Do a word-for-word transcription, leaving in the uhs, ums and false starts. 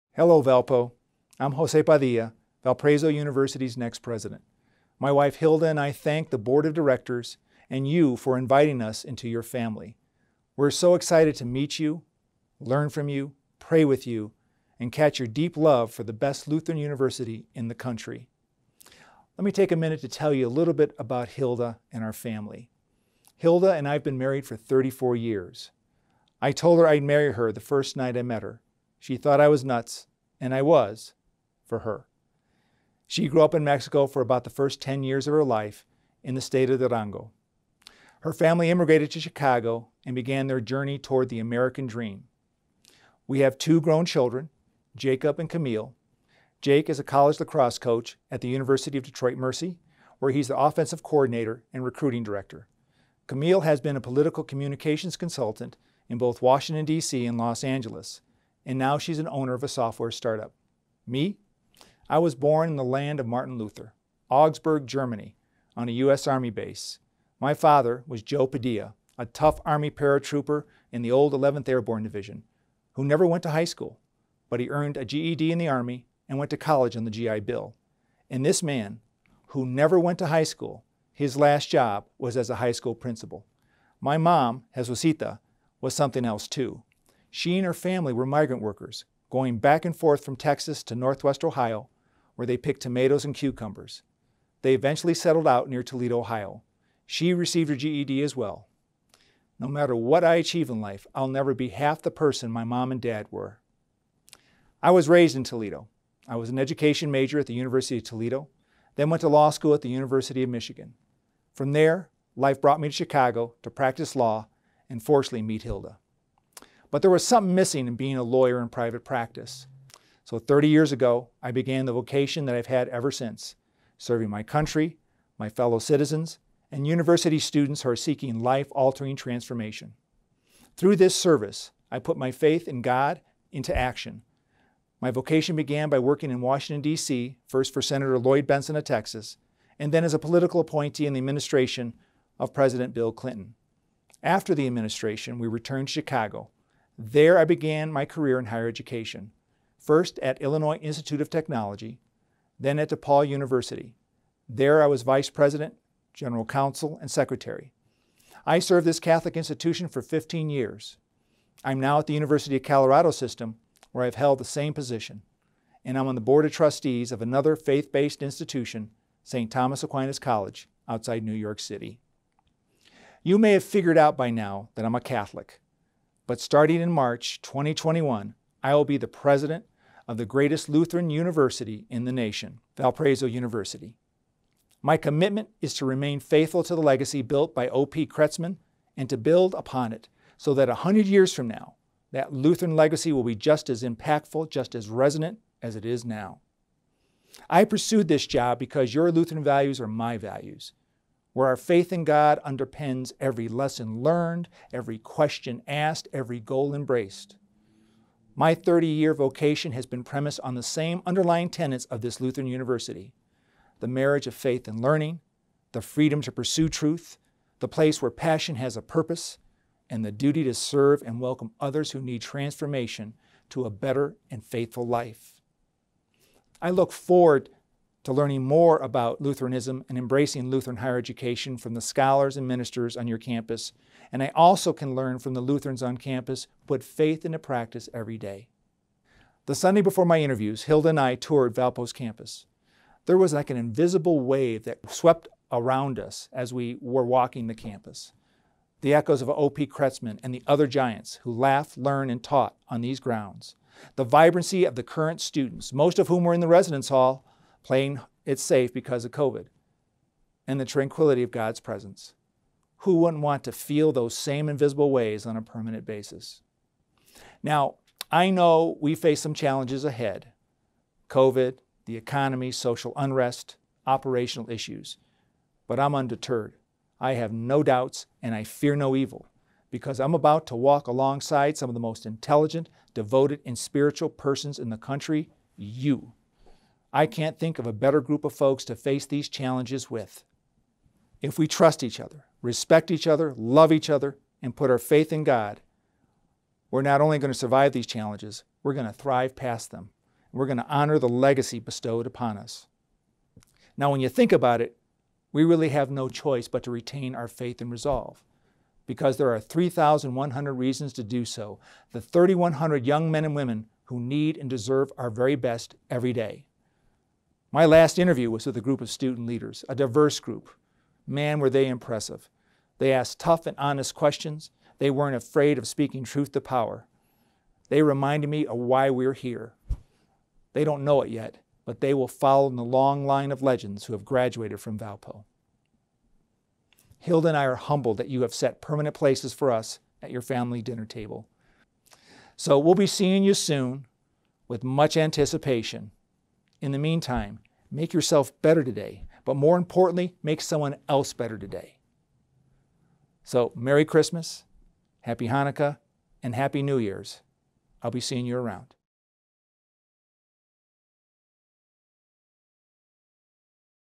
Hello, Valpo. I'm José Padilla, Valparaiso University's next president. My wife Hilda and I thank the board of directors and you for inviting us into your family. We're so excited to meet you, learn from you, pray with you, and catch your deep love for the best Lutheran university in the country. Let me take a minute to tell you a little bit about Hilda and our family. Hilda and I have been married for thirty-four years. I told her I'd marry her the first night I met her. She thought I was nuts, and I was, for her. She grew up in Mexico for about the first ten years of her life in the state of Durango. Her family immigrated to Chicago and began their journey toward the American dream. We have two grown children, Jacob and Camille. Jake is a college lacrosse coach at the University of Detroit Mercy, where he's the offensive coordinator and recruiting director. Camille has been a political communications consultant in both Washington, D C and Los Angeles, and now she's an owner of a software startup. Me? I was born in the land of Martin Luther, Augsburg, Germany, on a U S Army base. My father was Joe Padilla, a tough Army paratrooper in the old eleventh Airborne Division, who never went to high school, but he earned a G E D in the Army and went to college on the G I Bill. And this man, who never went to high school, his last job was as a high school principal. My mom, Jesucita, was something else too. She and her family were migrant workers, going back and forth from Texas to Northwest Ohio, where they picked tomatoes and cucumbers. They eventually settled out near Toledo, Ohio. She received her G E D as well. No matter what I achieve in life, I'll never be half the person my mom and dad were. I was raised in Toledo. I was an education major at the University of Toledo, then went to law school at the University of Michigan. From there, life brought me to Chicago to practice law and fortunately meet Hilda. But there was something missing in being a lawyer in private practice. So thirty years ago, I began the vocation that I've had ever since, serving my country, my fellow citizens, and university students who are seeking life-altering transformation. Through this service, I put my faith in God into action. My vocation began by working in Washington, D C, first for Senator Lloyd Bentsen of Texas, and then as a political appointee in the administration of President Bill Clinton. After the administration, we returned to Chicago. There I began my career in higher education, first at Illinois Institute of Technology, then at DePaul University. There I was vice president, general counsel, and secretary. I served this Catholic institution for fifteen years. I'm now at the University of Colorado system, where I've held the same position, and I'm on the board of trustees of another faith-based institution, Saint Thomas Aquinas College, outside New York City. You may have figured out by now that I'm a Catholic, but starting in March twenty twenty-one, I will be the president of the greatest Lutheran university in the nation, Valparaiso University. My commitment is to remain faithful to the legacy built by O P Kretzmann and to build upon it so that a hundred years from now, that Lutheran legacy will be just as impactful, just as resonant as it is now. I pursued this job because your Lutheran values are my values, where our faith in God underpins every lesson learned, every question asked, every goal embraced. My thirty-year vocation has been premised on the same underlying tenets of this Lutheran university: the marriage of faith and learning, the freedom to pursue truth, the place where passion has a purpose, and the duty to serve and welcome others who need transformation to a better and faithful life. I look forward to learning more about Lutheranism and embracing Lutheran higher education from the scholars and ministers on your campus, and I also can learn from the Lutherans on campus who put faith into practice every day. The Sunday before my interviews, Hilda and I toured Valpo's campus. There was like an invisible wave that swept around us as we were walking the campus. The echoes of O P Kretzmann and the other giants who laughed, learned, and taught on these grounds. The vibrancy of the current students, most of whom were in the residence hall, playing it safe because of COVID. And the tranquility of God's presence. Who wouldn't want to feel those same invisible waves on a permanent basis? Now, I know we face some challenges ahead. COVID, the economy, social unrest, operational issues. But I'm undeterred. I have no doubts and I fear no evil, because I'm about to walk alongside some of the most intelligent, devoted, and spiritual persons in the country, you. I can't think of a better group of folks to face these challenges with. If we trust each other, respect each other, love each other, and put our faith in God, we're not only going to survive these challenges, we're going to thrive past them. We're going to honor the legacy bestowed upon us. Now, when you think about it, we really have no choice but to retain our faith and resolve, because there are three thousand one hundred reasons to do so, the three thousand one hundred young men and women who need and deserve our very best every day. My last interview was with a group of student leaders, a diverse group. Man, were they impressive. They asked tough and honest questions. They weren't afraid of speaking truth to power. They reminded me of why we're here. They don't know it yet, but they will follow in the long line of legends who have graduated from Valpo. Hilda and I are humbled that you have set permanent places for us at your family dinner table. So we'll be seeing you soon with much anticipation. In the meantime, make yourself better today, but more importantly, make someone else better today. So Merry Christmas, Happy Hanukkah, and Happy New Year's. I'll be seeing you around.